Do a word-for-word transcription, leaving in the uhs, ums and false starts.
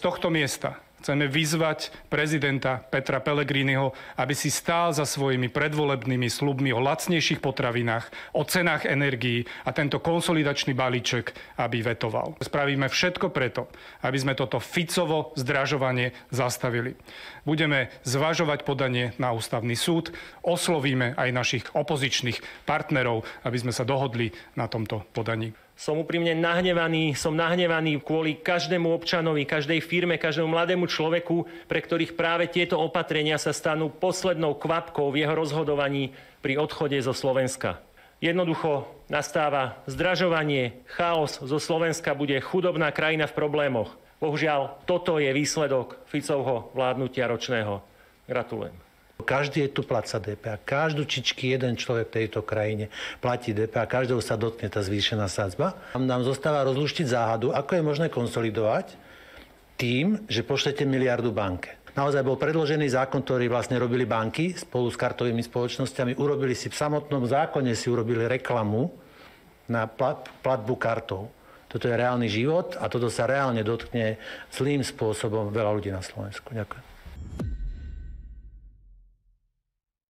tohto miesta chceme vyzvať prezidenta Petra Pellegriniho, aby si stál za svojimi predvolebnými sľubmi o lacnejších potravinách, o cenách energií a tento konsolidačný balíček, aby vetoval. Spravíme všetko preto, aby sme toto Ficovo zdražovanie zastavili. Budeme zvažovať podanie na ústavný súd, oslovíme aj našich opozičných partnerov, aby sme sa dohodli na tomto podaní. Som úprimne nahnevaný, som nahnevaný kvôli každému občanovi, každej firme, každému mladému človeku, pre ktorých práve tieto opatrenia sa stanú poslednou kvapkou v jeho rozhodovaní pri odchode zo Slovenska. Jednoducho nastáva zdražovanie, chaos, zo Slovenska bude chudobná krajina v problémoch. Bohužiaľ, toto je výsledok Ficovho vládnutia ročného. Gratulujem. Každý je tu platca dé pé á. Každú čičky jeden človek v tejto krajine platí dé pé á. Každého sa dotkne tá zvýšená sadzba. Nám zostáva rozluštiť záhadu, ako je možné konsolidovať tým, že pošlete miliardu banke. Naozaj bol predložený zákon, ktorý vlastne robili banky spolu s kartovými spoločnosťami. Urobili si v samotnom zákone si urobili reklamu na platbu kartou. Toto je reálny život a toto sa reálne dotkne zlým spôsobom veľa ľudí na Slovensku. Ďakujem.